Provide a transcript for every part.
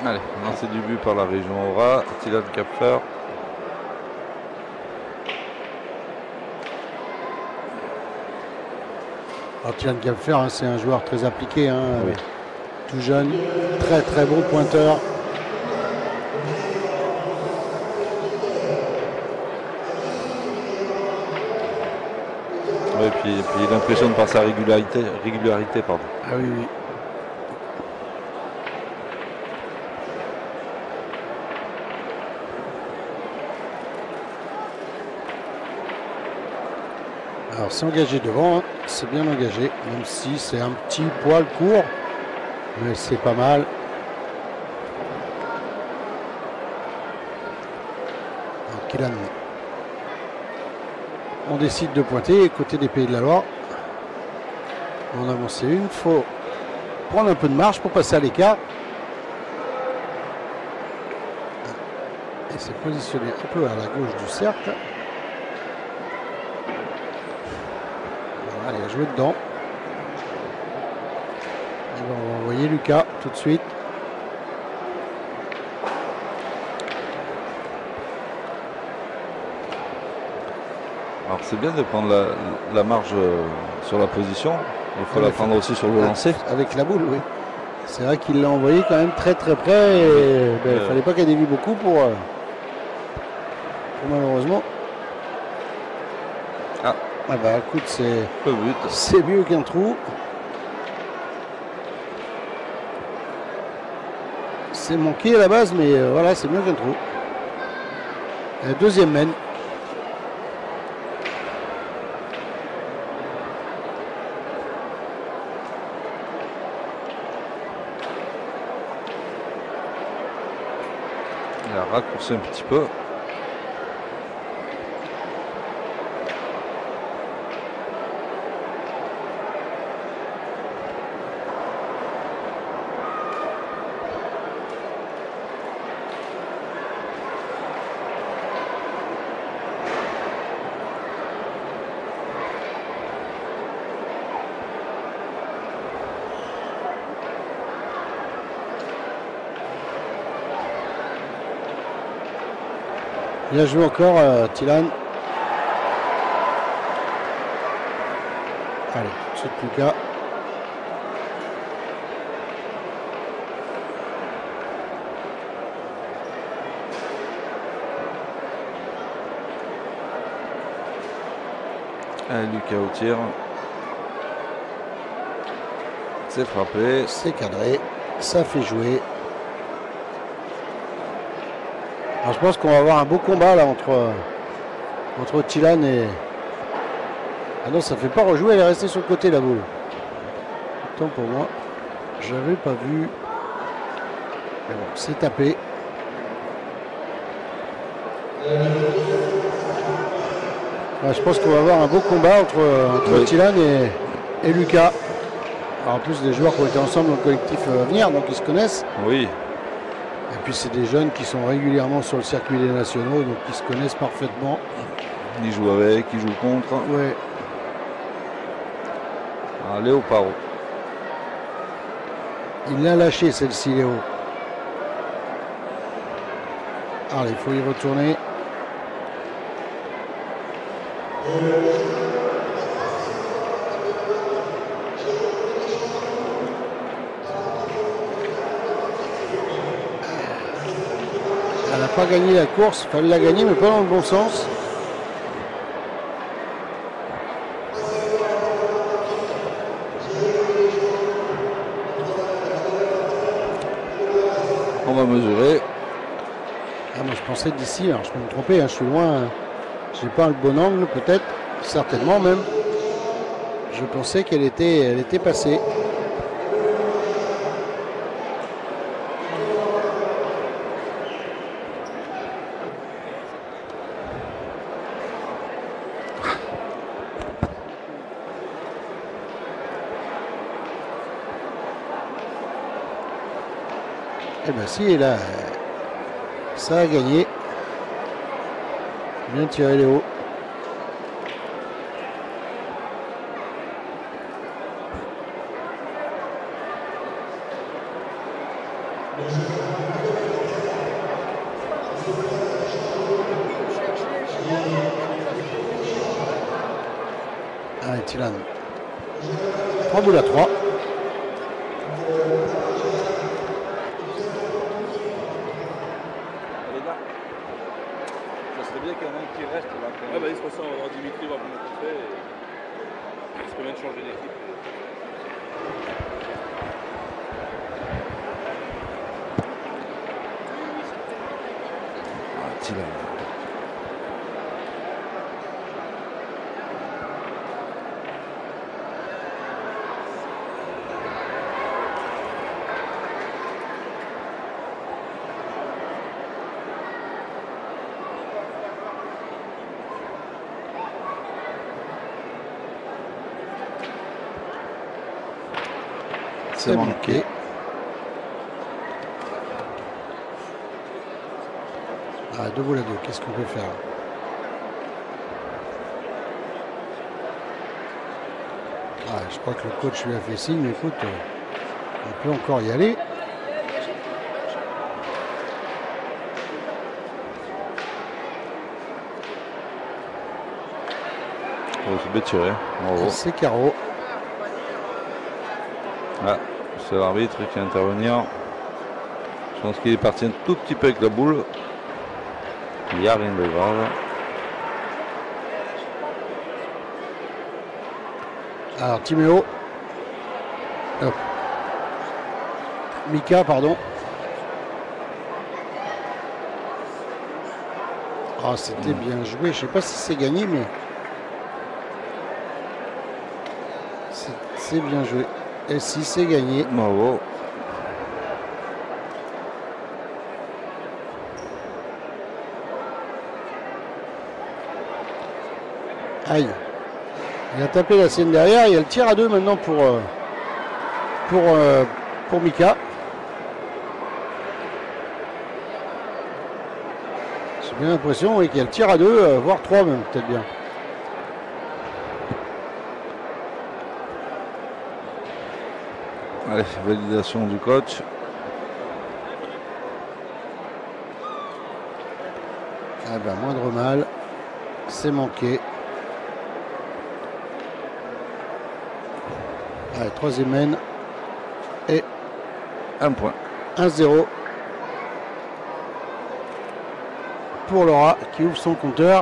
Allez, lancé du but par la région Aura, Tilan Kapfer. Alors Tilan Kapfer, hein, c'est un joueur très appliqué, hein, Oui. tout jeune, très très bon pointeur. Oui, puis il impressionne par sa régularité, pardon. Ah oui, oui. Alors c'est engagé devant, hein. C'est bien engagé, même si c'est un petit poil court, mais c'est pas mal. Alors Kylian, on décide de pointer côté des Pays de la Loire. On a avancé une, il faut prendre un peu de marge pour passer à l'écart. Et c'est positionné un peu à la gauche du cercle. Allez, à jouer dedans. Et ben, on va envoyer Lucas tout de suite. Alors c'est bien de prendre la marge sur la position. Il faut la prendre aussi sur le lancer. Avec la boule, oui. C'est vrai qu'il l'a envoyé quand même très très près. Et il ne fallait pas qu'elle dévie beaucoup pour malheureusement. Ah bah écoute, c'est mieux qu'un trou. C'est manqué à la base, mais voilà, c'est mieux qu'un trou. La deuxième mène. Il a raccourci un petit peu. Bien joué encore, Tilan. Allez, tout de suite Lucas. Allez, Lucas au tir. C'est frappé. C'est cadré. Ça fait jouer. Alors, je pense qu'on va avoir un beau combat là entre Tilan et... Ah non, ça ne fait pas rejouer, elle est restée sur le côté la boule. Autant pour moi, j'avais pas vu. Mais bon, c'est tapé. Ouais, je pense qu'on va avoir un beau combat entre Tilan et Lucas. Alors, en plus des joueurs qui ont été ensemble dans le collectif Avenir, donc ils se connaissent. Oui. Et puis c'est des jeunes qui sont régulièrement sur le circuit des nationaux, donc ils se connaissent parfaitement. Ils jouent avec, ils jouent contre. Ouais. Ah, Léo Paro. Il l'a lâché celle-ci, Léo. Allez, il faut y retourner. Elle n'a pas gagné la course, il fallait la gagner, mais pas dans le bon sens. On va mesurer. Ah, moi je pensais d'ici, alors je peux me tromper, hein, je suis loin. J'ai pas le bon angle peut-être, certainement même. Je pensais qu'elle était passée. Eh bien si, et là, ça a gagné. Bien tiré Léo. Tilan. 3 boules à 3. Les gars, ça serait bien qu'il y en ait un qui reste là. Ouais, bah, de toute façon, on va voir Dimitri, on va voir comment on fait. Il serait bien de changer d'équipe. Ah, Tilan. C'est manqué. Ah, 2 boules à 2. Qu'est-ce qu'on peut faire? Ah, je crois que le coach lui a fait signe. Écoute, on peut encore y aller. C'est bien tiré. Bravo. C'est carreau. Ah, c'est l'arbitre qui va intervenir. Je pense qu'il est parti un tout petit peu avec la boule. Il n'y a rien de grave. Alors, Timéo. Hop. Mika, pardon. Ah, c'était bien joué. Je sais pas si c'est gagné, mais c'est bien joué. Et si c'est gagné. Bravo. Aïe. Il a tapé la sienne derrière. Il y a le tir à 2 maintenant pour Mika. J'ai bien l'impression qu'il y a le tir à 2, voire 3 même, peut-être bien. Allez, validation du coach. Ah ben, moindre mal. C'est manqué. Allez, troisième mène. Et Un point. 1-0 pour Laura qui ouvre son compteur.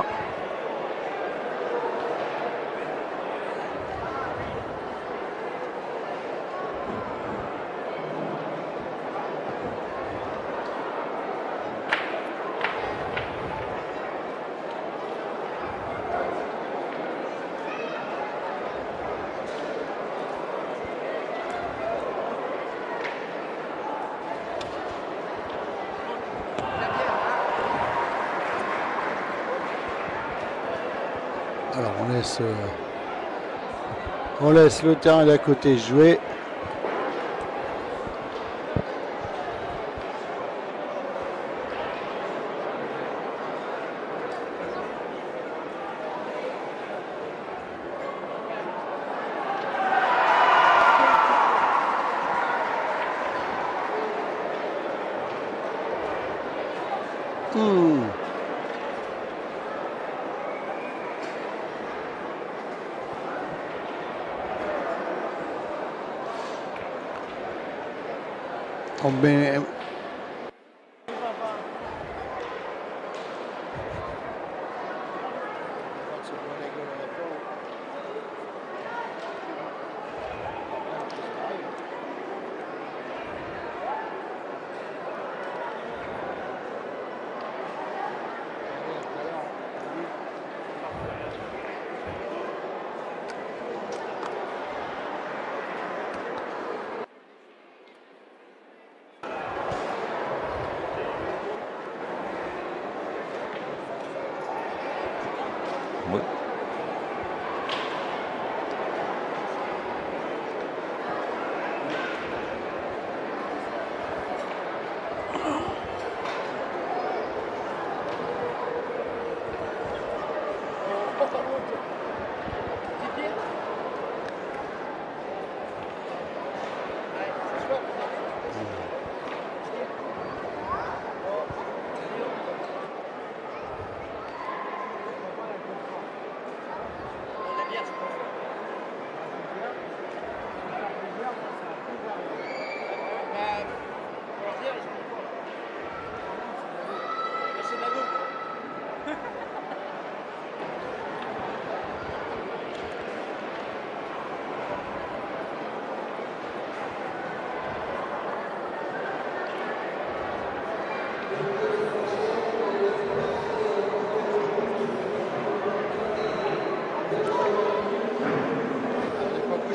Alors on laisse le terrain d'à côté jouer. On met...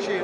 tricher.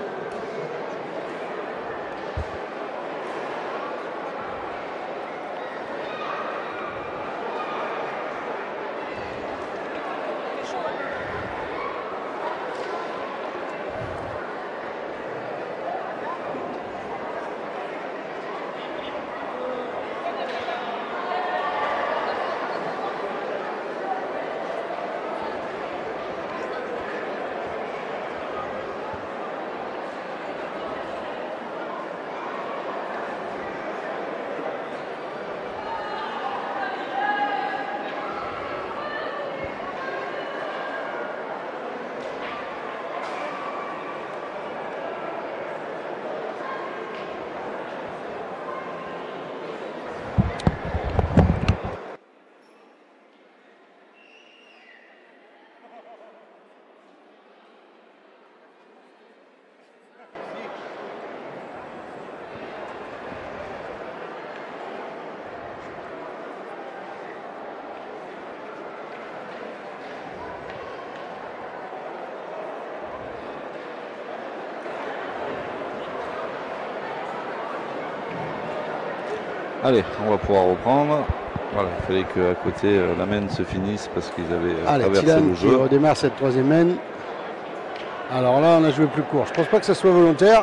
Allez, on va pouvoir reprendre. Voilà, il fallait qu'à côté la main se finisse parce qu'ils avaient traversé Thielane le qui jeu. redémarre cette troisième main. Alors là, on a joué plus court. Je pense pas que ça soit volontaire.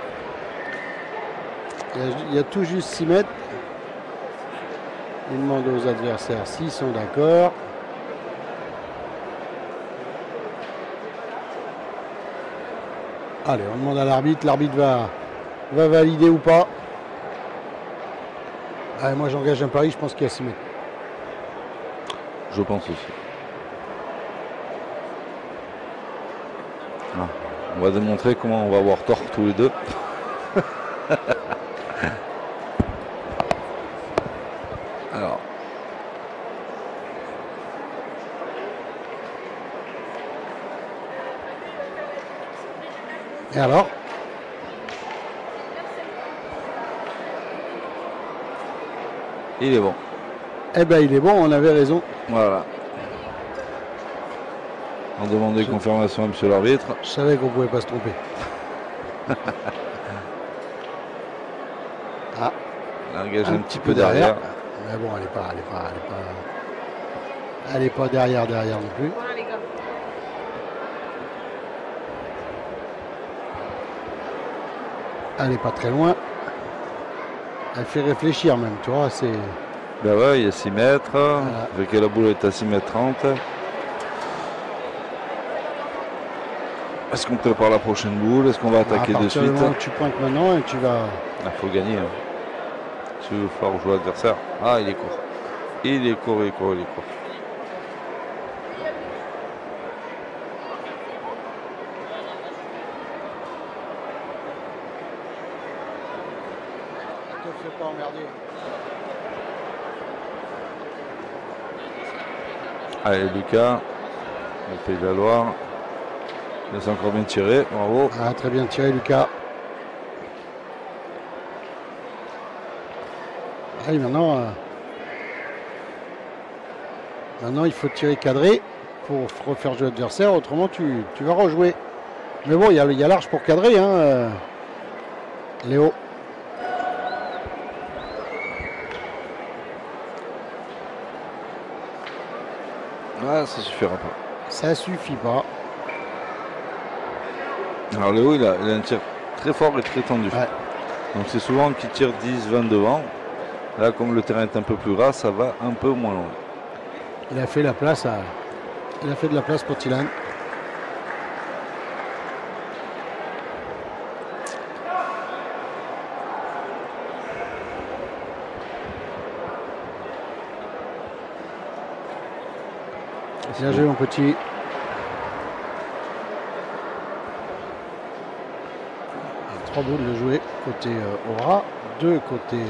Il y a tout juste 6 mètres. Il demande aux adversaires s'ils sont d'accord. Allez, on demande à l'arbitre. L'arbitre va valider ou pas. Allez, moi, j'engage un pari. Je pense qu'il y a 6 mètres. Je pense aussi. Ah, on va démontrer comment on va avoir tort tous les deux. Alors. Et alors? Il est bon. Eh ben, il est bon, on avait raison. Voilà. On demandait confirmation à monsieur l'arbitre. Je savais qu'on pouvait pas se tromper. Ah. Elle engage un petit peu derrière. Mais bon, elle est pas derrière non plus. Voilà les gars. Elle est pas très loin. Elle fait réfléchir même, tu vois, c'est... Ben ouais, il y a 6 mètres. Voilà. Vu que la boule est à 6 mètres 30. Est-ce qu'on prépare la prochaine boule? Est-ce qu'on va attaquer de suite? Tu pointes maintenant et tu vas... Il faut gagner. Hein. Si il va falloir jouer l'adversaire. Ah, il est court. Il est court. Ne te fais pas emmerder. Allez, Lucas, le Pays de la Loire. Il s'est encore bien tiré, bravo. Ah, très bien tiré, Lucas. Allez, maintenant, il faut tirer cadré pour refaire jouer l'adversaire, autrement tu vas rejouer. Mais bon, il y a large pour cadrer, hein, Léo. Ah, ça suffira pas. Ça suffit pas. Alors Léo, il a un tir très fort et très tendu. Ouais. Donc c'est souvent qu'il tire 10-20 devant. Là, comme le terrain est un peu plus ras, ça va un peu moins loin. Il a fait de la place pour Thielane. Bien joué, mon petit. Trois boules de jouer côté Aura, 2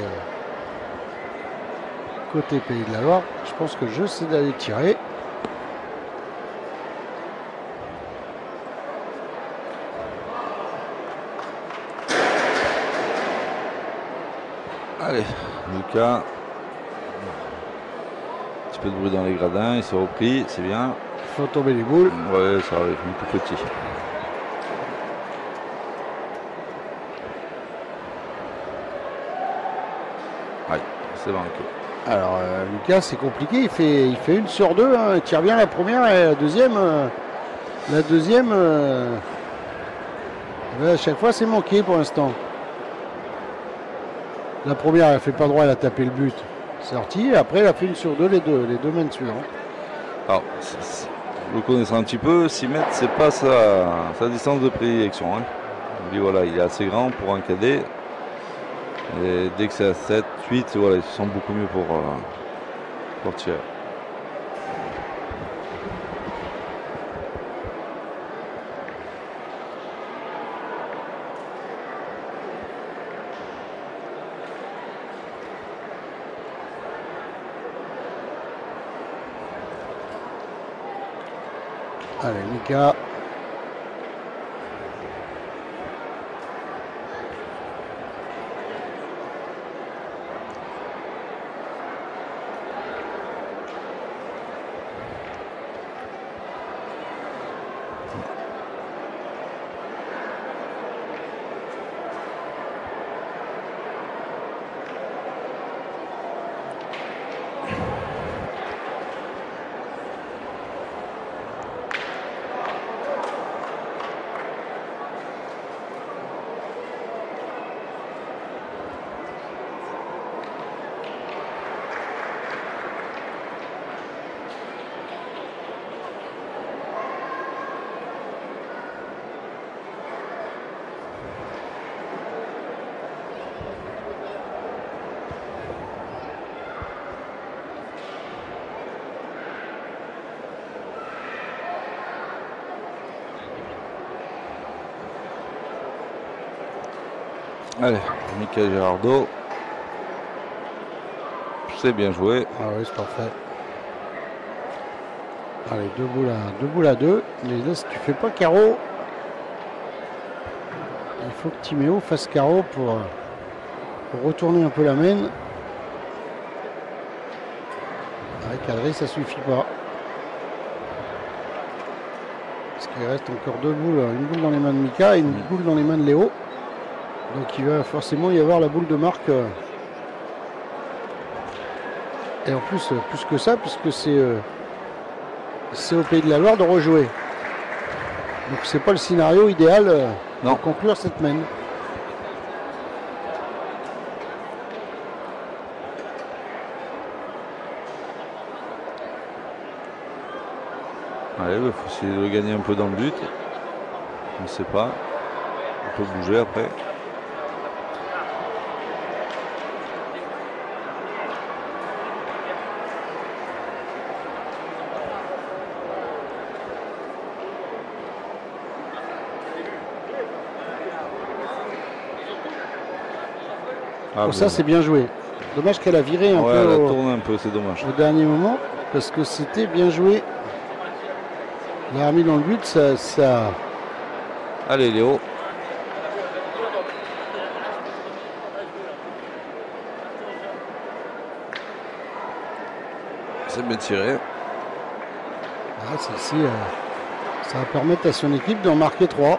côté Pays de la Loire. Je pense que je sais d'aller tirer. Allez, Lucas. Un petit peu de bruit dans les gradins, il s'est repris, c'est bien. Il faut tomber les boules. Ouais, ça arrive, un tout petit. c'est manqué. Alors Lucas, c'est compliqué, il fait 1 sur 2, hein. Il tire bien la première et la deuxième, à chaque fois c'est manqué pour l'instant. La première, elle fait pas droit, elle a tapé le but, c'est sorti, et après elle a fait 1 sur 2, les deux mains suivantes. Alors, le connaissant un petit peu, 6 mètres, c'est pas sa distance de prédilection. Hein. Il dit voilà, il est assez grand pour un cadet. Et dès que c'est à 7, 8, voilà, il se sent beaucoup mieux pour tirer. Allez, Mika. Allez, Mika Girardot. C'est bien joué. Ah oui, c'est parfait. Allez, deux boules à deux. Mais là, si tu fais pas carreau, il faut que Timéo fasse carreau pour retourner un peu la main. Avec cadré, ça suffit pas. Parce qu'il reste encore deux boules. Une boule dans les mains de Mika et une boule dans les mains de Léo. Donc il va forcément y avoir la boule de marque. Et en plus que ça, puisque c'est au Pays de la Loire de rejouer. Donc c'est pas le scénario idéal pour conclure cette main. Allez, il faut essayer de gagner un peu dans le but. On ne sait pas. On peut bouger après. Pour ça, c'est bien joué. Dommage qu'elle a viré un peu. Elle a tourné un peu, c'est dommage. Au dernier moment, parce que c'était bien joué. Elle a remis dans le but, ça... Allez, Léo. C'est bien tiré. Ah, celle-ci, ça va permettre à son équipe d'en marquer 3.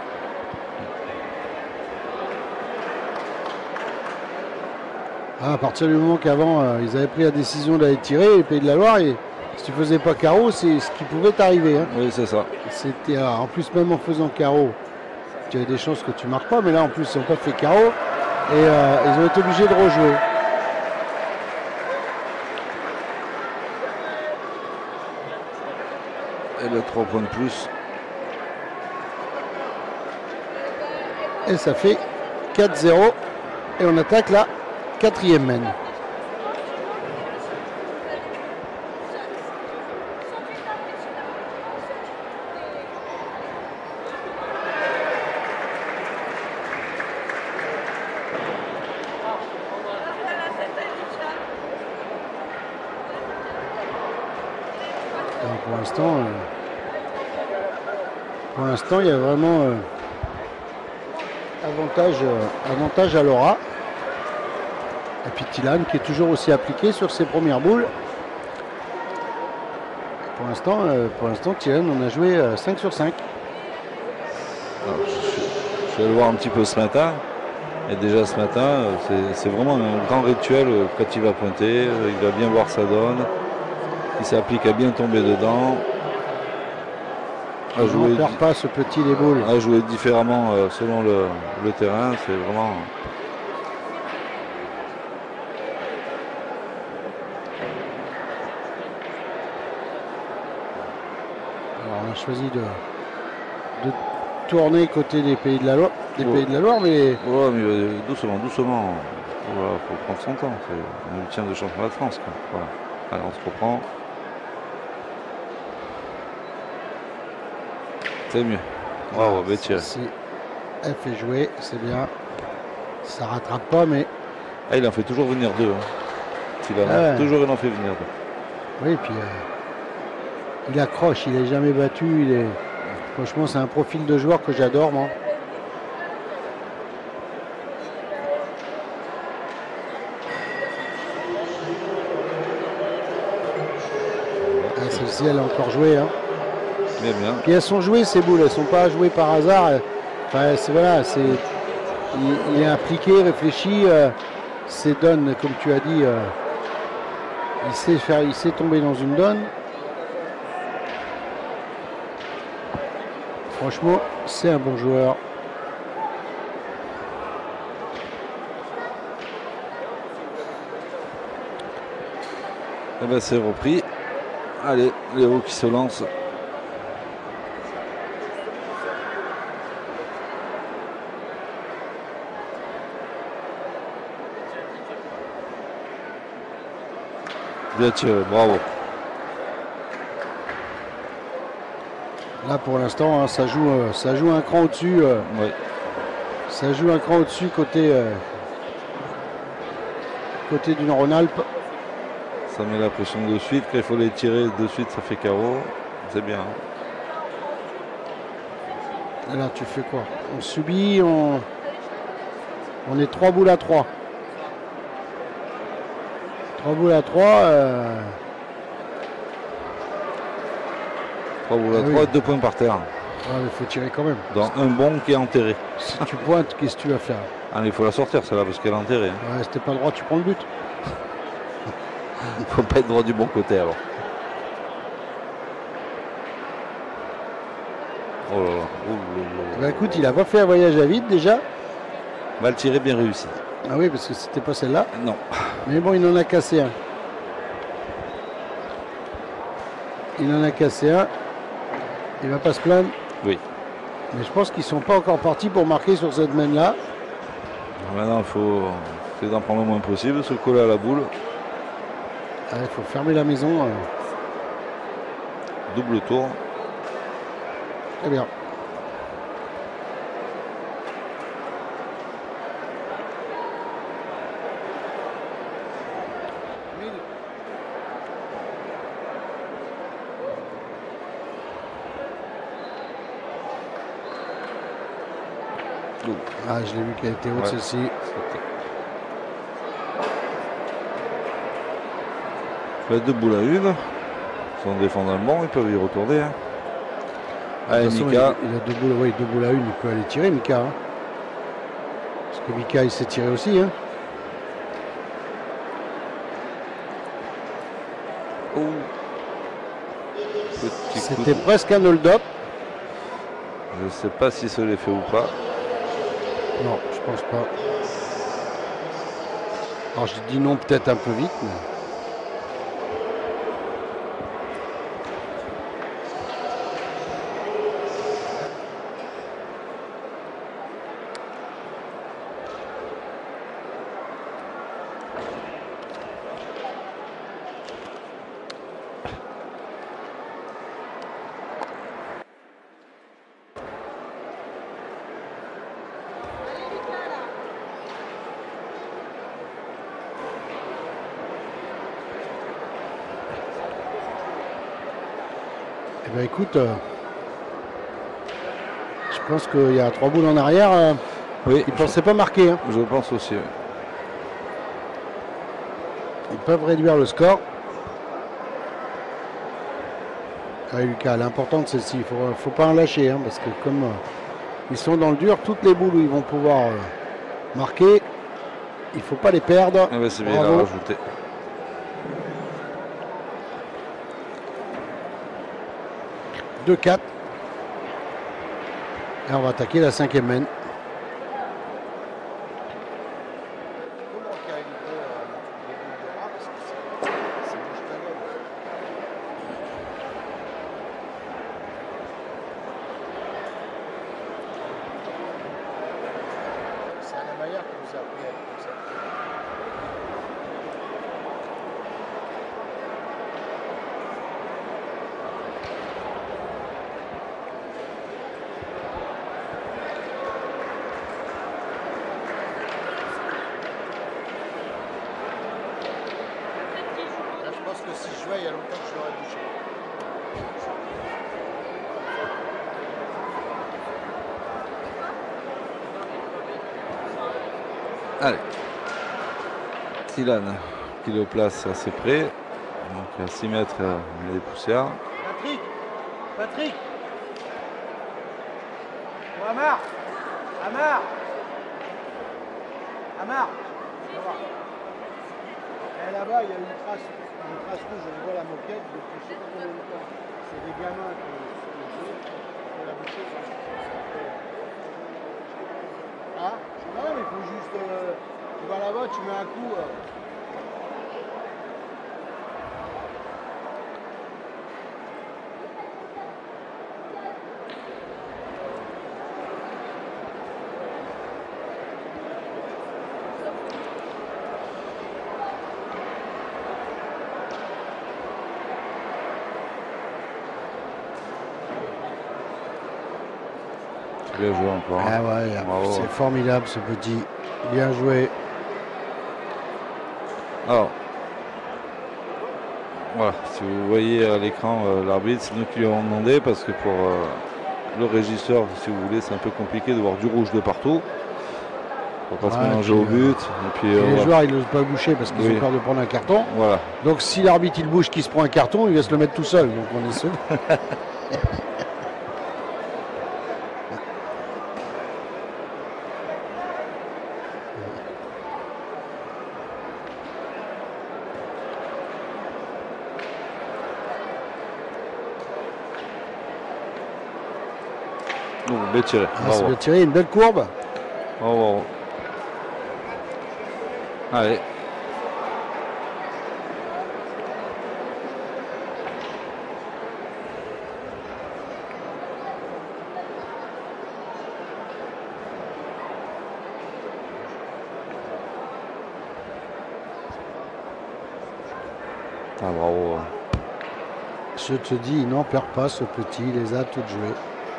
À partir du moment qu'avant, ils avaient pris la décision d'aller tirer, les Pays de la Loire, et si tu faisais pas carreau, c'est ce qui pouvait t'arriver. Hein. Oui, c'est ça. C'était en plus, même en faisant carreau, tu avais des chances que tu marques pas, mais là, en plus, ils n'ont pas fait carreau, et ils ont été obligés de rejouer. Et le 3 points de plus. Et ça fait 4-0, et on attaque la 4e main. Pour l'instant, il y a vraiment avantage à Laura. Et puis Tilan qui est toujours aussi appliqué sur ses premières boules. Pour l'instant, Tilan on a joué 5 sur 5. Alors, je vais le voir un petit peu ce matin. Et déjà ce matin, c'est vraiment un grand rituel quand il va pointer. Il va bien voir sa donne. Il s'applique à bien tomber dedans. On ne perd pas ce petit les boules. À jouer différemment selon le terrain. C'est vraiment... Alors on a choisi de tourner côté des Pays de la Loire, mais... Ouais, mais doucement, doucement. Voilà, faut prendre son temps. C'est le 8e de championnat de France, quoi. Voilà. Allez, on se reprend. C'est mieux. Bravo, bien tiré. Elle fait jouer, c'est bien. Ça rattrape pas, mais... Ah, il en fait toujours venir deux. Hein. Toujours il en fait venir deux. Oui, puis il accroche, il n'est jamais battu. Franchement, c'est un profil de joueur que j'adore, moi. Ah, celle-ci, elle a encore joué. Hein. Bien, bien. Puis elles sont jouées, ces boules. Elles ne sont pas jouées par hasard. Enfin, voilà, il est impliqué, réfléchi. Ses donnes, comme tu as dit, il sait tomber dans une donne. Franchement, c'est un bon joueur. Et ben c'est repris. Allez, Léo qui se lance. Bien tiré, bravo. Là pour l'instant, hein, ça joue un cran au-dessus. Oui. Ça joue un cran au-dessus côté du Rhône-Alpes. Ça met la pression de suite. Quand il faut les tirer de suite, ça fait carreau. C'est bien. Hein. Et là, tu fais quoi? On subit, on est 3 boules à 3. 3 boules à 3. 3 boules à 3, oui. 2 points par terre. Ouais, mais il faut tirer quand même. Dans un bon qui est enterré. Si tu pointes, qu'est-ce que tu vas faire? Ah, il faut la sortir celle-là parce qu'elle est enterrée. Hein. Ouais, si t'es pas droit, tu prends le but. Il faut pas être droit du bon côté alors. Oh là là. Bah écoute, il a pas fait un voyage à vide déjà. Mal tiré, bien réussi. Ah oui, parce que c'était pas celle-là. Non. Mais bon, il en a cassé un. Il en a cassé un. Il va pas se plaindre. Oui. Mais je pense qu'ils sont pas encore partis pour marquer sur cette main-là. Maintenant, il faut essayer d'en prendre le moins possible, se coller à la boule. Il faut fermer la maison. Double tour. Très bien. Ah, je l'ai vu qu'elle était haute, celle-ci. Fait 2 boules à 1. Ils sont défendant le bon, ils peuvent y retourner. Hein. Allez, Mika. Il a 2 boules, oui, 2 boules à 1, il peut aller tirer, Mika. Hein. Parce que Mika, il s'est tiré aussi. Hein. Oh. C'était presque un hold-up. Je ne sais pas si ça l'est fait ou pas. Non, je pense pas. Alors je dis non peut-être un peu vite. Mais... Eh bien écoute, je pense qu'il y a 3 boules en arrière. Oui, ils ne pensaient pas marquer. Hein. Je pense aussi. Oui. Ils peuvent réduire le score. Ah, Lucas, l'important de celle-ci, il ne faut pas en lâcher. Hein, parce que comme ils sont dans le dur, toutes les boules où ils vont pouvoir marqués. Il ne faut pas les perdre. Ah ben, c'est bien, il a Bravo. rajouté. « 2-4. Et on va attaquer la 5e main. C'est Alain Maillard qui nous a appris à être comme ça. Là, je pense que si je jouais il y a longtemps que je l'aurais bouché. Allez. Tilan qui le place assez près. Donc à 6 mètres, il y a des poussières. Patrick Amar Et là-bas, il y a une trace rouge, on voit la moquette depuis je sais pas combien de temps. C'est des gamins qui jouent, faut la boucher. Ah non, mais il faut juste. Tu vas là-bas, tu mets un coup. Bien joué encore. Ah ouais, Bravo. c'est formidable ce petit. Bien joué. Alors, voilà, si vous voyez à l'écran l'arbitre, c'est nous qui lui avons demandé parce que pour le régisseur, si vous voulez, c'est un peu compliqué de voir du rouge de partout. Pour pas se Ouais, mélanger puis, au but. Et puis, Et les joueurs, ils n'osent pas boucher parce qu'ils Oui. ont peur de prendre un carton. Voilà. Donc si l'arbitre il bouge qui se prend un carton, il va se le mettre tout seul. Donc on est seul. Oh, bien tiré. Ah, c'est Bravo. bien tiré, une belle courbe. Bravo, bravo. Allez. Ah, bravo. Je te dis, il n'en perd pas ce petit, il les a toutes jouées.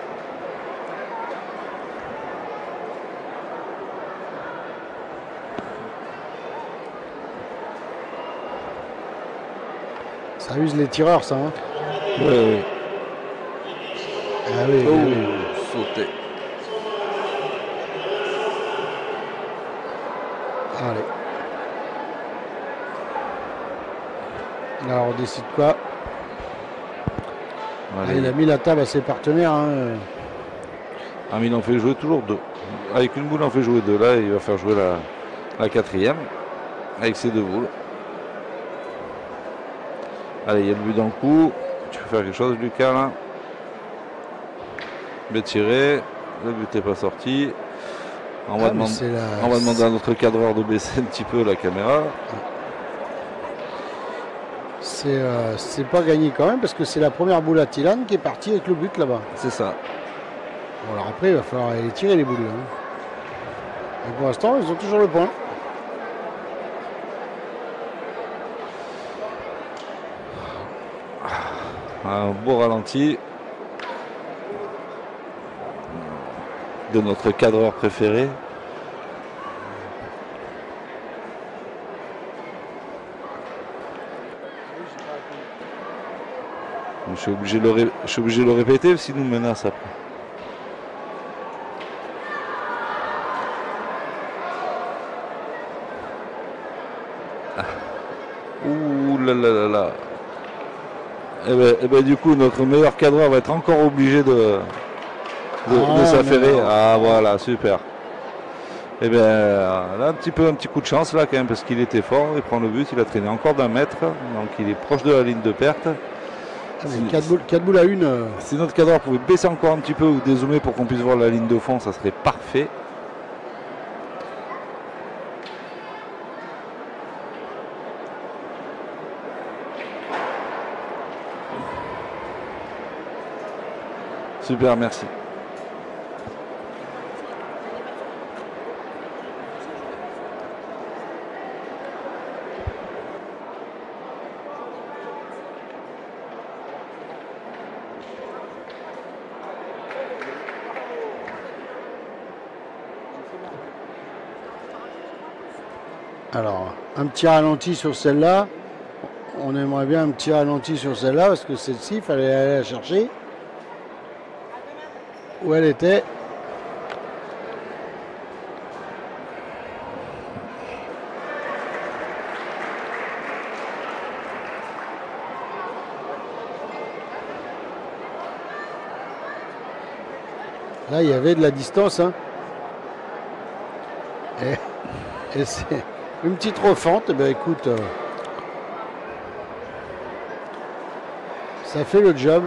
Ça use les tireurs, ça. Hein. Oui, oui. Ah oui, Oh, oui, oui. sauté. Allez. Alors on décide quoi? Ah, Allez. il a mis la table à ses partenaires. Hein. Ah, mais il en fait jouer toujours deux. Avec une boule, il en fait jouer deux. Là, il va faire jouer la quatrième. Avec ses deux boules. Allez, il y a le but dans le coup. Tu peux faire quelque chose, Lucas, là. Bien tiré. Le but n'est pas sorti. On va demander à notre cadreur de baisser un petit peu la caméra. C'est pas gagné quand même parce que c'est la première boule à Tilan qui est partie avec le but là-bas. C'est ça. Bon, alors après, il va falloir aller tirer les boules. Hein. Et pour l'instant, ils ont toujours le point. Un beau ralenti de notre cadreur préféré. Je suis obligé de le répéter s'il nous menace après. Ouh là là là là. Et ben, du coup, notre meilleur cadreur va être encore obligé de s'affairer. Ah voilà, super. Et bien là un petit coup de chance là quand même parce qu'il était fort, il prend le but, il a traîné encore d'1 mètre, donc il est proche de la ligne de perte. 4 boules à une. Si notre cadreur pouvait baisser encore un petit peu ou dézoomer pour qu'on puisse voir la ligne de fond, ça serait parfait. Super, merci. Alors, un petit ralenti sur celle-là. On aimerait bien un petit ralenti sur celle-là parce que celle-ci, il fallait aller la chercher. Où elle était. Là, il y avait de la distance. Hein. Et c'est une petite refente. Eh ben, écoute, ça fait le job.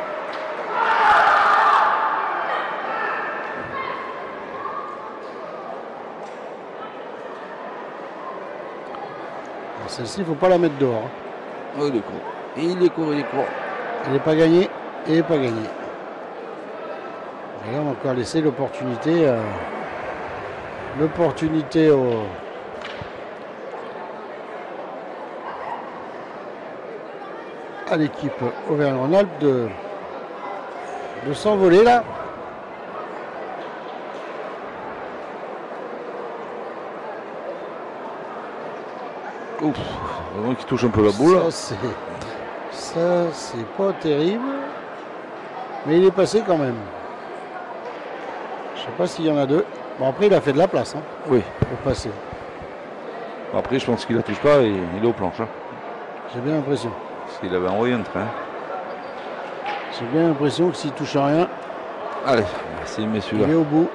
Celle-ci, il ne faut pas la mettre dehors. Hein. Oh, il est court. Il est court, il est court. Elle n'est pas gagnée. Elle n'est pas gagnée. Et là, on va encore laisser l'opportunité à l'équipe Auvergne-Rhône-Alpes de s'envoler là. Ouf, vraiment qu'il touche un peu la boule. Ça, c'est pas terrible. Mais il est passé quand même. Je sais pas s'il y en a deux. Bon, après, il a fait de la place. Hein, oui. Pour passer. Après, je pense qu'il la touche pas et il est aux planches. Hein. J'ai bien l'impression. Parce qu'il avait envoyé un train. J'ai bien l'impression que s'il touche à rien. Allez, merci messieurs. Il est au bout.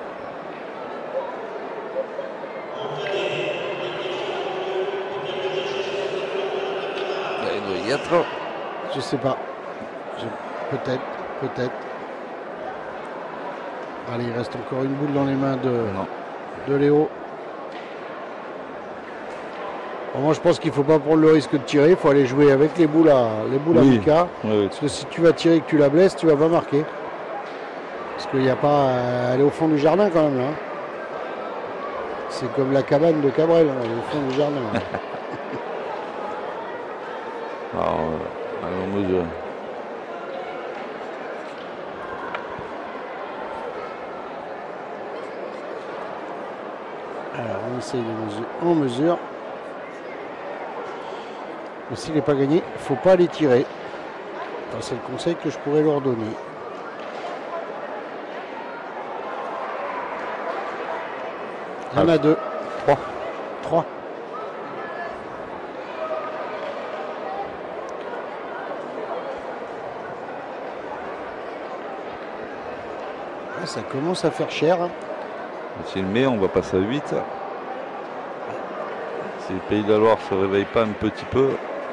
Il doit y être. Je sais pas. Peut-être. Allez, il reste encore une boule dans les mains de Léo. Bon, moi, je pense qu'il ne faut pas prendre le risque de tirer. Il faut aller jouer avec les boules à Mika. Oui. Parce que si tu vas tirer et que tu la blesses, tu ne vas pas marquer. Parce qu'il n'y a pas. Elle est au fond du jardin quand même là. C'est comme la cabane de Cabrel, hein, elle est au fond du jardin. Alors, on mesure. Alors on essaye de mesurer. On mesure. Mais s'il n'est pas gagné, il ne faut pas les tirer. C'est le conseil que je pourrais leur donner. Il y en a deux. Trois. Ah, ça commence à faire cher. Hein. S'il met, on va passer à 8. Si le Pays de la Loire ne se réveille pas un petit peu.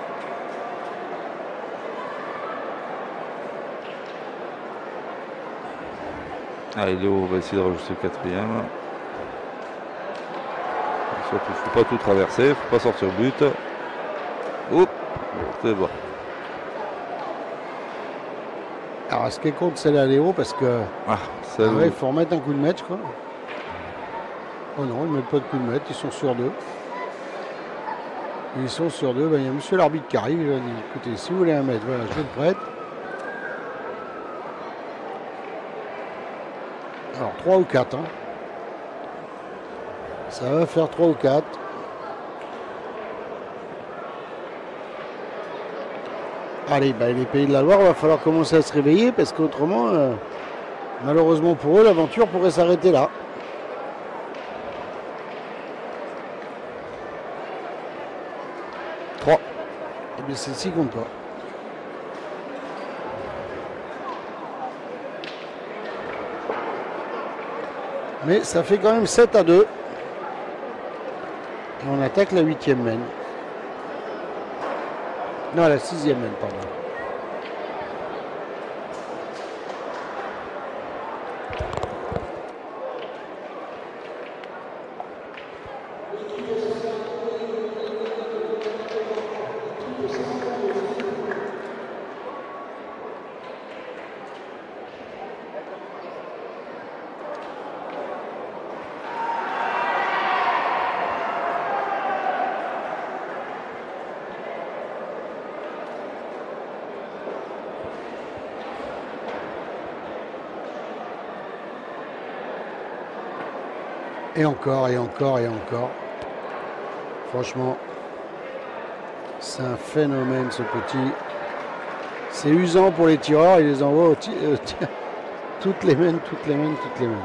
Allez, Léo va essayer de rajouter le quatrième. Surtout, il ne faut pas tout traverser, il ne faut pas sortir au but. Oups, c'est bon. Alors, ce qui compte, c'est la Léo parce que. Il faut remettre un coup de maître, quoi. Oh non, ils ne mettent pas de coup de maître, ils sont sur deux. Ils sont sur deux. Ben, il y a monsieur l'arbitre qui arrive. Il a dit écoutez, si vous voulez un mètre, voilà, je le prête. Alors, 3 ou 4. Hein. Ça va faire 3 ou 4. Allez, ben, les Pays de la Loire, il va falloir commencer à se réveiller parce qu'autrement, malheureusement pour eux, l'aventure pourrait s'arrêter là. Et bien celle-ci compte pas. Mais ça fait quand même 7-2. Et on attaque la 8e main. Non, la 6e main, pardon. Et encore, et encore, et encore. Franchement, c'est un phénomène ce petit. C'est usant pour les tireurs, ils les envoient toutes les mains, toutes les mains, toutes les mains.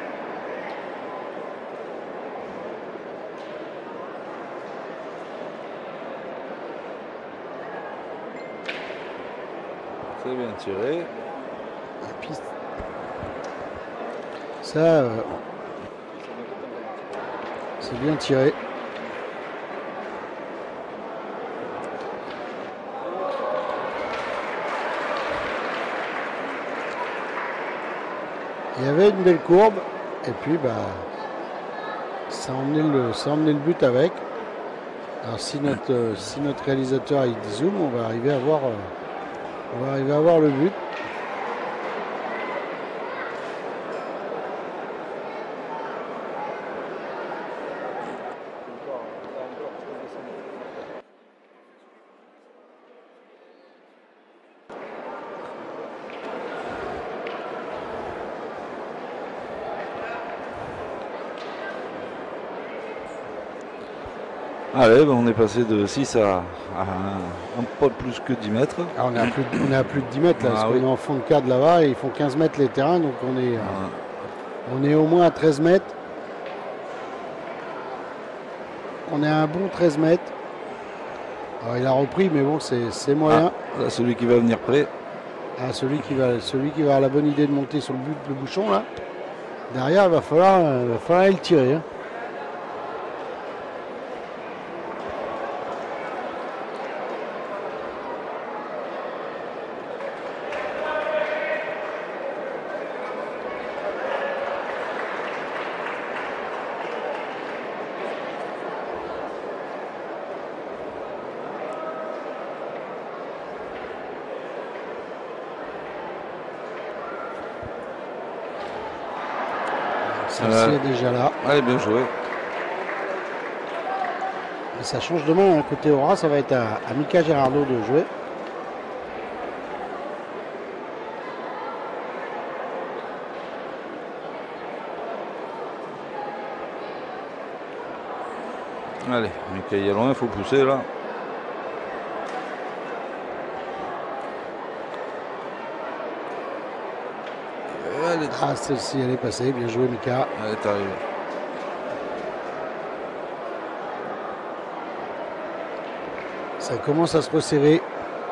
C'est bien tiré. La piste. Ça, c'est bien tiré. Il y avait une belle courbe et puis bah ça a emmené le but avec. Alors si notre réalisateur il zoom, on va arriver à voir le but. Allez, ben on est passé de 6 à un peu plus que 10 mètres. Alors on est à plus de 10 mètres là, parce qu'on est en fond de cadre là-bas et ils font 15 mètres les terrains, donc on est au moins à 13 mètres. On est à un bon 13 mètres. Alors il a repris, mais bon, c'est moyen. Ah, là, celui qui va venir près. Ah, celui qui va avoir la bonne idée de monter sur le bouchon là. Derrière, il va falloir le tirer. Hein. Celle-ci est déjà là. Allez, bien joué. Et ça change de main. Côté Aura, ça va être à Mika Gerardo de jouer. Allez, Mika il est loin, il faut pousser là. Ah, celle-ci, elle est passée. Bien joué, Mika. Elle est arrivée. Ça commence à se resserrer.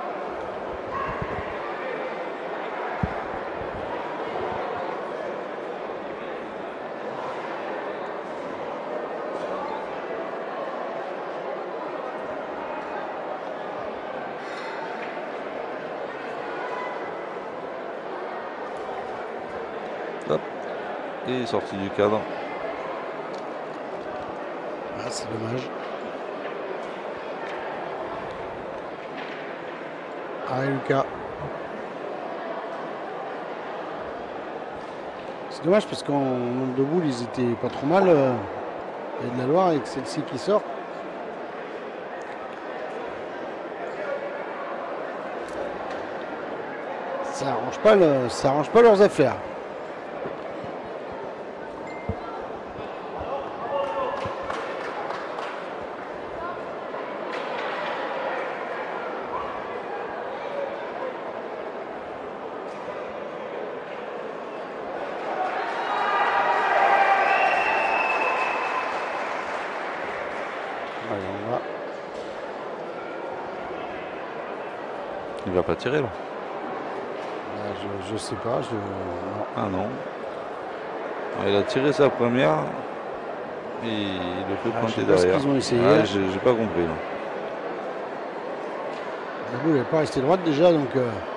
Hop. Et sorti du cadre. Ah, c'est dommage. Allez, Lucas. C'est dommage parce qu'en nombre de boules, ils étaient pas trop mal. Il y a de la Loire avec celle-ci qui sort. Ça arrange pas leurs affaires. Il va pas tirer là. Je sais pas. Ah non. Il a tiré sa première. Et il le fait pointer je sais pas ce derrière. qu'ils ont essayé. J'ai pas compris. Non. La boule n'est pas restée droite déjà, donc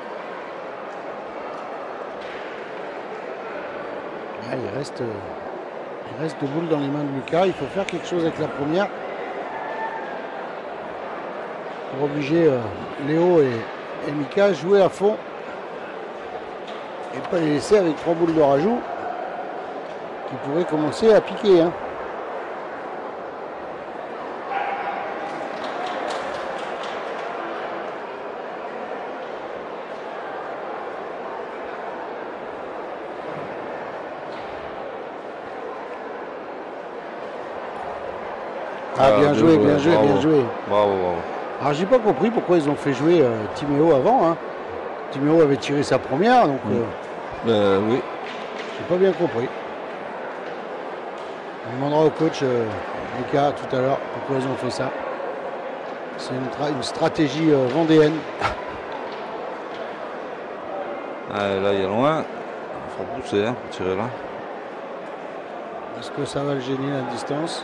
il reste 2 boules dans les mains de Mika. Il faut faire quelque chose avec la première pour obliger Léo et Mika à jouer à fond et pas les laisser avec 3 boules de rajout qui pourraient commencer à piquer. Hein. Bien joué, bien joué, bravo. bien joué. Bravo. Alors j'ai pas compris pourquoi ils ont fait jouer Timéo avant. Hein. Timéo avait tiré sa première, donc oui. J'ai pas bien compris. On demandera au coach Mika tout à l'heure pourquoi ils ont fait ça. C'est une stratégie vendéenne. Là il y a loin. Il faut pousser, hein, pour tirer là. Est-ce que ça va le gêner la distance?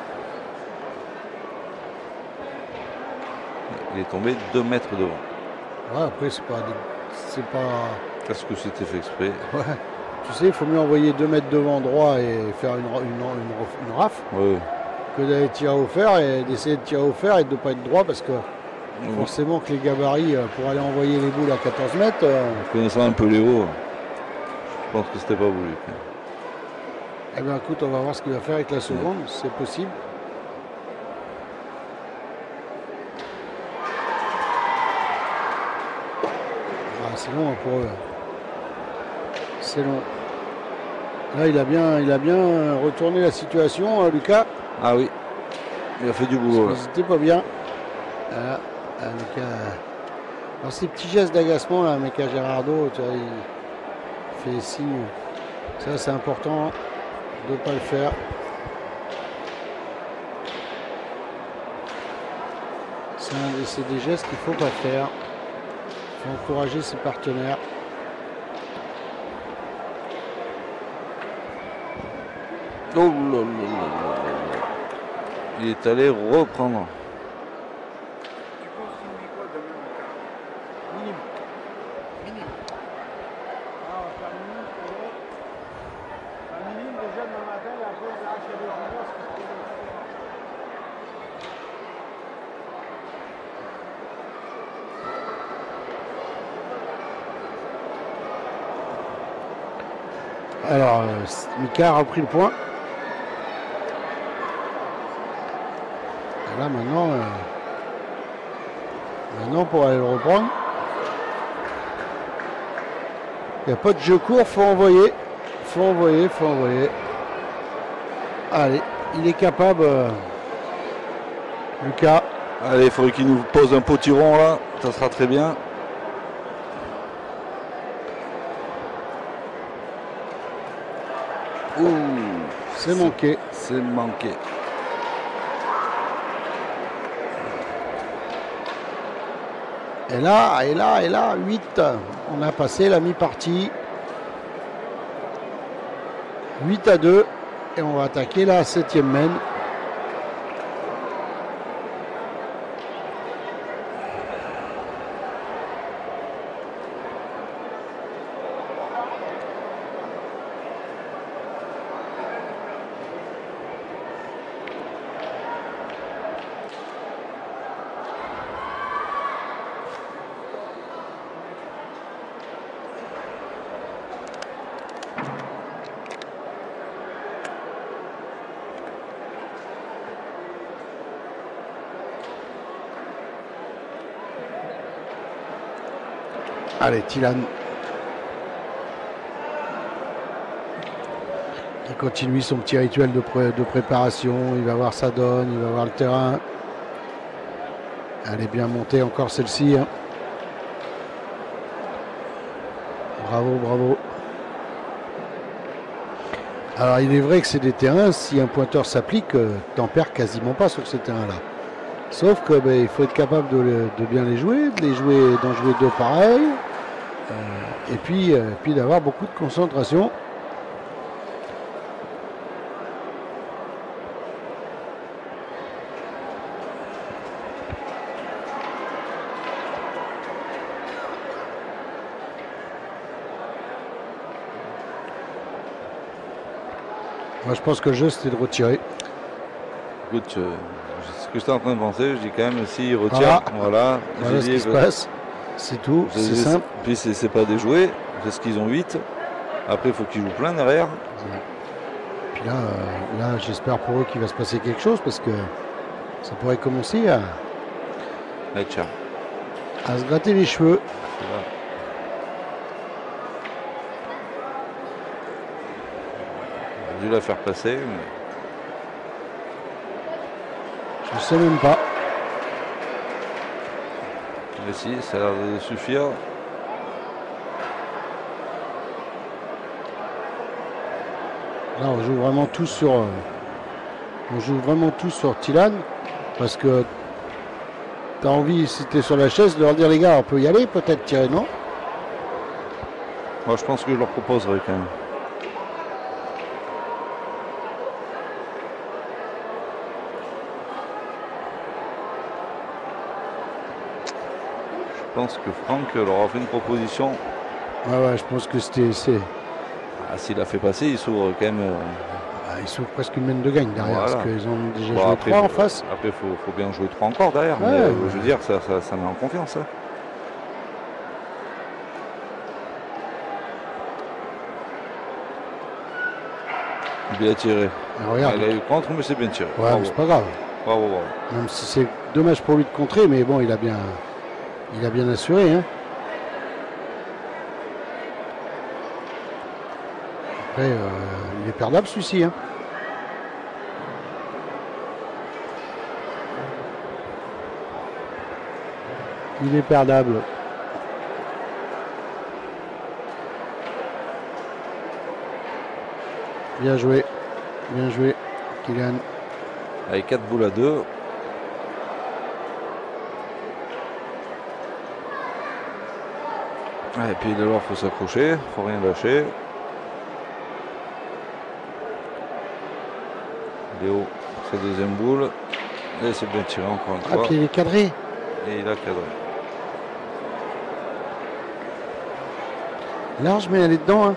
Il est tombé 2 mètres devant. Ouais, après c'est pas. Est-ce que c'était fait exprès? Ouais. Tu sais, il faut mieux envoyer 2 mètres devant droit et faire une rafle que d'aller tirer au fer et d'essayer de tirer au fer et de ne pas être droit parce que forcément que les gabarits pour aller envoyer les boules à 14 mètres. Connaissant un peu Léo, je pense que c'était pas voulu. Eh bien écoute, on va voir ce qu'il va faire avec la seconde, c'est possible. C'est long pour eux. C'est long. Là, il a bien retourné la situation, Lucas. Ah oui, il a fait du boulot. C'était pas bien. Voilà. Mika. Alors ces petits gestes d'agacement, là, Mika Gerardo, tu vois, il fait signe. Ça, c'est important de ne pas le faire. C'est des gestes qu'il ne faut pas faire. Il faut encourager ses partenaires. Oh là là là. Il est allé reprendre. Tu continues quoi demain matin? Minime. Ah, on va faire minime, un minime déjà demain matin et après on verra chez les juniors ce qui se passe. Alors, Mika a repris le point. Et là, maintenant, pour aller le reprendre, il n'y a pas de jeu court, faut envoyer. Faut envoyer. Allez, il est capable, Lucas. Allez, il faudrait qu'il nous pose un potiron là, ça sera très bien. C'est manqué. C'est manqué. Et là, 8. On a passé la mi-partie. 8-2. Et on va attaquer la 7e main. Allez, Tilan. Qui continue son petit rituel de préparation. Il va voir sa donne, il va voir le terrain. Elle est bien montée encore celle-ci. Hein. Bravo. Alors il est vrai que c'est des terrains, si un pointeur s'applique, t'en perds quasiment pas sur ces terrains-là. Sauf que il faut être capable de bien les jouer, d'en jouer 2 pareils. Et puis d'avoir beaucoup de concentration. Moi, je pense que le jeu, c'était de retirer. Écoute, ce que j'étais en train de penser, je dis quand même, s'il retire, voilà. Voilà ce qui se passe. C'est tout, c'est simple. Puis c'est pas déjoué, parce qu'ils ont 8. Après, il faut qu'ils jouent plein derrière. Puis là j'espère pour eux qu'il va se passer quelque chose, parce que ça pourrait commencer à se gratter les cheveux. Voilà. On a dû la faire passer, mais... Je sais même pas. Mais si, ça a l'air de suffire. Là, on joue vraiment tous sur Thilan, parce que tu as envie, si tu es sur la chaise, de leur dire les gars, on peut y aller, peut-être tirer, non? Moi, je pense que je leur proposerai quand même. Je pense que Franck leur a fait une proposition. Ouais, je pense que c'est... Ah, s'il a fait passer, il s'ouvre quand même. Ils s'ouvrent presque une mène de gagne derrière, Voilà. parce qu'ils ont déjà Bon, joué après, 3 en face. Après, il faut bien jouer 3 encore derrière. Ouais, mais ouais. je veux dire, ça met en confiance. Hein. Bien tiré. Mais regarde. Il a eu contre, mais c'est bien tiré. Ouais, Bravo. mais c'est pas grave. Bravo, bravo. Même si c'est dommage pour lui de contrer, mais bon, il a bien assuré. Hein. Après, il est perdable celui-ci. Hein. Il est perdable. Bien joué, Kylian. Avec 4 boules à 2. Et puis dès lors, il faut s'accrocher, il ne faut rien lâcher. Léo, sa deuxième boule. Et c'est bien tiré encore une fois. Puis il est cadré. Et il a cadré. Large, mais elle est dedans. Hein.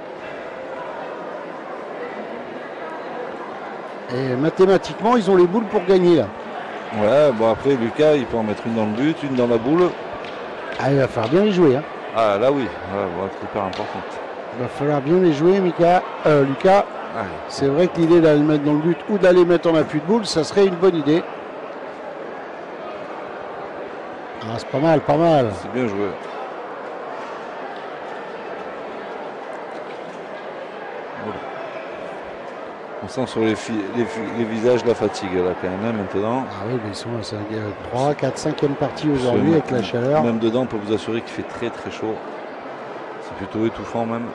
Et mathématiquement, ils ont les boules pour gagner là. Ouais, bon après Lucas, il peut en mettre une dans le but, une dans la boule. Ah, il va falloir bien les jouer. Hein. Ah là oui, ouais, bon, c'est hyper important. Il va falloir bien les jouer, Lucas. Ouais. C'est vrai que l'idée d'aller le mettre dans le but ou d'aller mettre en appui de boule, ça serait une bonne idée. Ah, c'est pas mal, pas mal. C'est bien joué. On sent sur les visages la fatigue là quand même maintenant. Ah oui, mais ils sont à 3, 4, 5e partie aujourd'hui avec la chaleur. Même dedans, on peut vous assurer qu'il fait très très chaud. C'est plutôt étouffant même.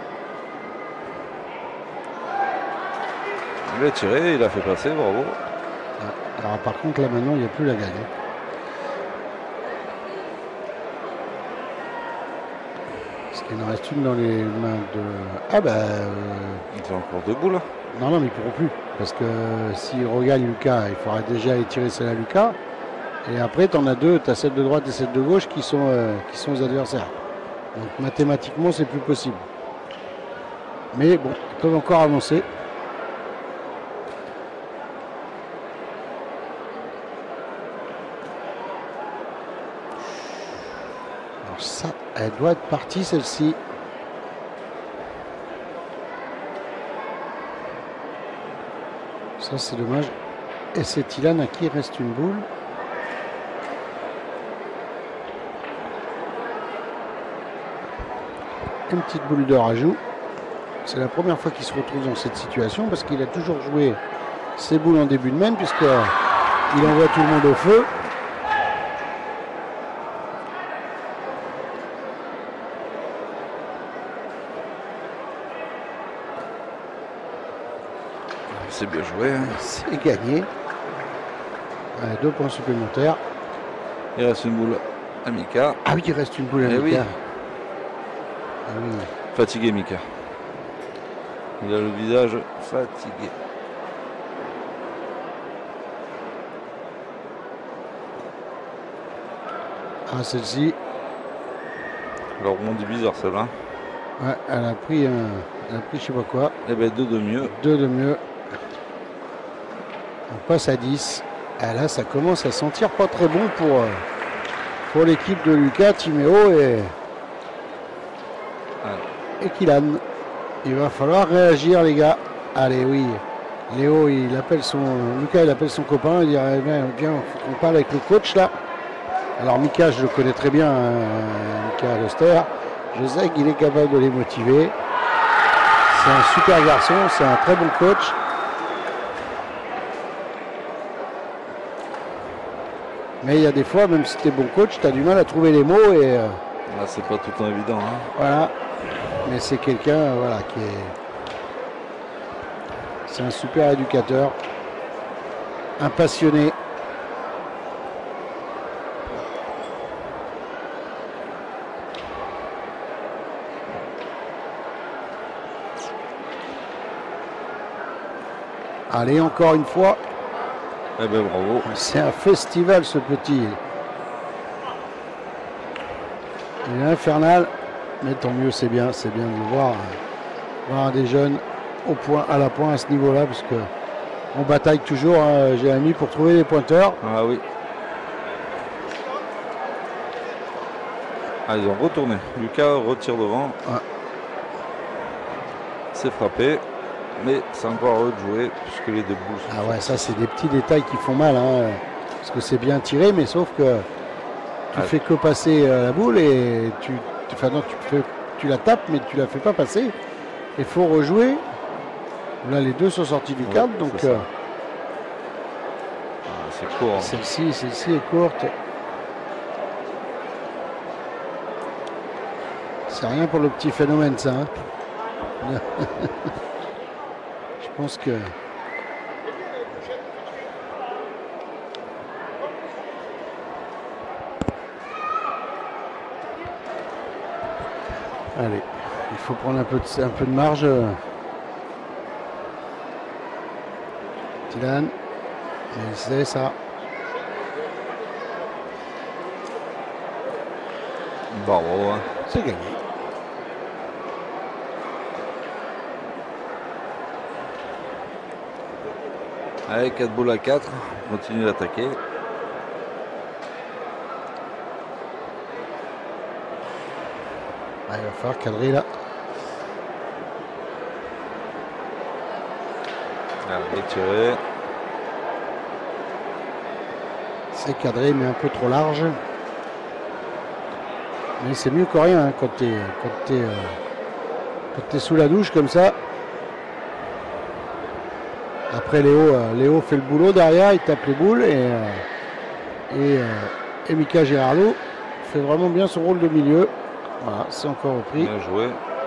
Il a tiré, il a fait passer, bravo. Alors par contre là maintenant il n'y a plus la gagne. Parce qu'il en reste une dans les mains de... Ah bah... Il fait encore 2 boules. Non, mais ils ne pourront plus. Parce que s'ils regagnent Lucas, il faudra déjà étirer celle à Lucas. Et après, tu en as deux, tu as celle de droite et celle de gauche qui sont aux adversaires. Donc mathématiquement, c'est plus possible. Mais bon, ils peuvent encore avancer. Alors ça, elle doit être partie celle-ci. Ça c'est dommage. Et c'est Thilan à qui reste une boule. Une petite boule de rajout. C'est la première fois qu'il se retrouve dans cette situation parce qu'il a toujours joué ses boules en début de main puisqu'il envoie tout le monde au feu. C'est bien joué. Hein. C'est gagné. Allez, 2 points supplémentaires. Il reste une boule à Mika. Ah oui, il reste une boule à Mika. Oui. Ah oui. Fatigué Mika. Il a le visage fatigué. Ah, celle-ci. Alors, on dit bizarre celle-là. Ouais, elle a pris je sais pas quoi. Eh ben 2 de mieux. 2 de mieux. On passe à 10. Ah, là, ça commence à sentir pas très bon pour l'équipe de Lucas, Timéo et Kylian. Il va falloir réagir, les gars. Allez, oui. Léo, Lucas, il appelle son copain. Il dit viens, faut qu'on parle avec le coach là. Alors Mika, je le connais très bien, Mika Loster. Je sais qu'il est capable de les motiver. C'est un super garçon, c'est un très bon coach. Mais il y a des fois, même si tu es bon coach, tu as du mal à trouver les mots. Et là, c'est pas tout le temps évident. Hein. Voilà. Mais c'est quelqu'un voilà, qui est... C'est un super éducateur. Un passionné. Allez, encore une fois. Eh ben bravo. C'est un festival, ce petit. Il est infernal, mais tant mieux, c'est bien de voir des jeunes à la pointe à ce niveau-là, parce que on bataille toujours, hein, j'ai ami, pour trouver les pointeurs. Ah oui. Ah, ils ont retourné. Lucas retire devant. Ah. C'est frappé. Mais c'est encore à eux de jouer puisque les deux boules sont... Ah ouais, ça c'est des petits détails qui font mal, hein, parce que c'est bien tiré, mais sauf que tu fais que passer la boule et tu la tapes, mais tu la fais pas passer. Il faut rejouer. Là, les deux sont sortis du cadre, donc c'est court. Hein. Celle-ci est courte. C'est rien pour le petit phénomène, ça. Hein. Je pense que... Allez, il faut prendre un peu de marge. Dylan, il sait ça. Bravo. Hein. C'est gagné. Allez, 4 boules à 4, on continue d'attaquer. Ah, il va falloir cadrer là. Allez, tirer. C'est cadré, mais un peu trop large. Mais c'est mieux que rien hein, quand t'es sous la douche comme ça. Après Léo fait le boulot derrière, il tape les boules et Mika Girardo fait vraiment bien son rôle de milieu. Voilà, c'est encore repris. Bien joué.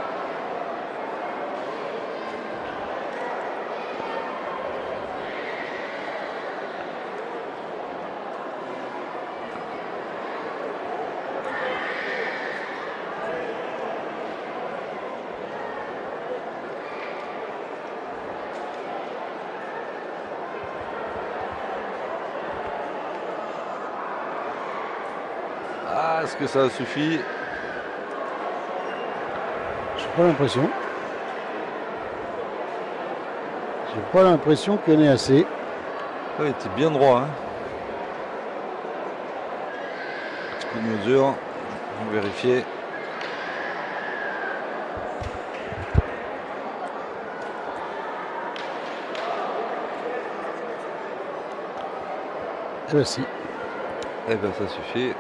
Est-ce que ça suffit? J'ai pas l'impression. J'ai pas l'impression qu'il y en ait assez. Oui, t'es bien droit. Hein. Petit coup de mesure. On va vérifier. Eh ben si. Eh ben ça suffit.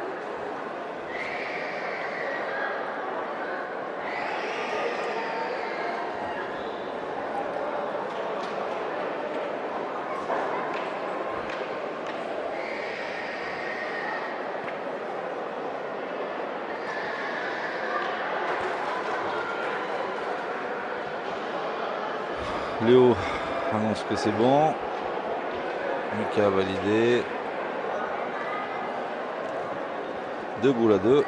Léo annonce que c'est bon. Mika a validé. 2 boules à 2.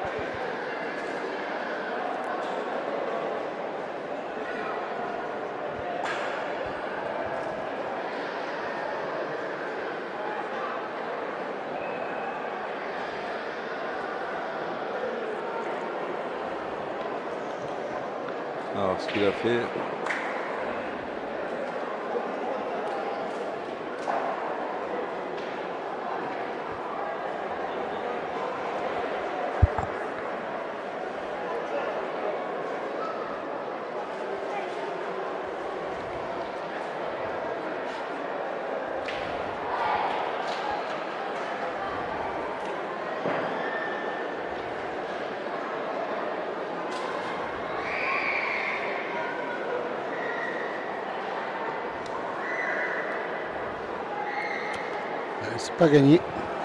Alors ce qu'il a fait. C'est pas gagné.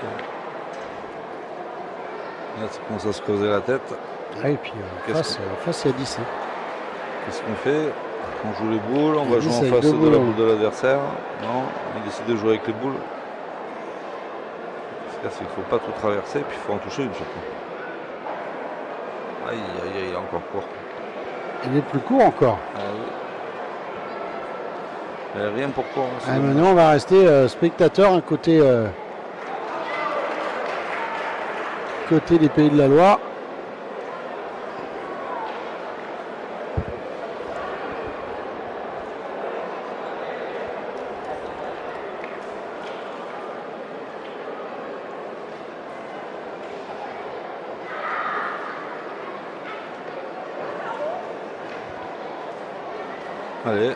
Là, ça commence à se creuser la tête. Ah, et puis face, il y a 10. Hein. Qu'est-ce qu'on fait? On joue les boules, on va jouer en avec face deux de boules, la hein. boule de l'adversaire. Non, il décide de jouer avec les boules. Ce qu'il y a, c'est qu'il ne faut pas tout traverser, puis il faut en toucher une surtout. Aïe, aïe, aïe, il est encore court. Il est plus court encore. Ah, oui. Il n'y a rien pour court. Hein, Ah, maintenant, on va rester spectateur à côté des Pays de la Loire. Allez.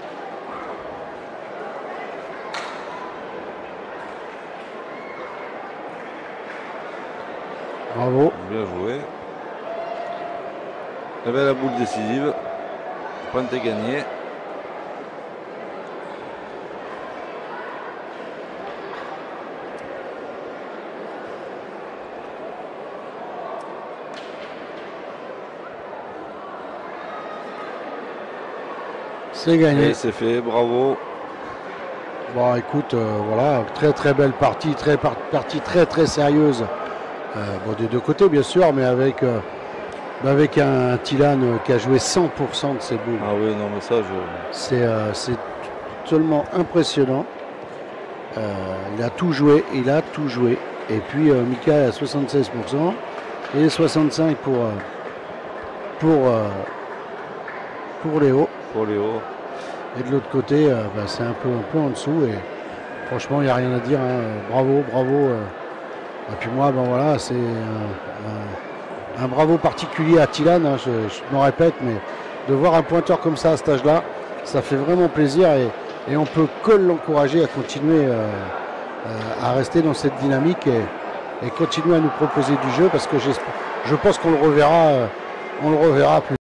Bravo. Bien joué. Et bien la boule décisive. Point est gagné. C'est gagné. Et c'est fait, bravo. Bon, écoute, voilà, très très belle partie, partie très très sérieuse. Bon, des deux côtés, bien sûr, mais avec un Thilan qui a joué 100% de ses boules. Ah oui, non, mais ça, C'est tellement impressionnant. Il a tout joué, Et puis, Mika à 76% et 65% pour Léo. pour Léo. Et de l'autre côté, c'est un peu en dessous. Et franchement, il n'y a rien à dire. Hein. Bravo. Et puis moi, voilà, c'est un bravo particulier à Thilan. Hein, je me répète, mais de voir un pointeur comme ça à cet âge-là, ça fait vraiment plaisir. Et on peut que l'encourager à continuer à rester dans cette dynamique et continuer à nous proposer du jeu parce que je pense qu'on le reverra plus.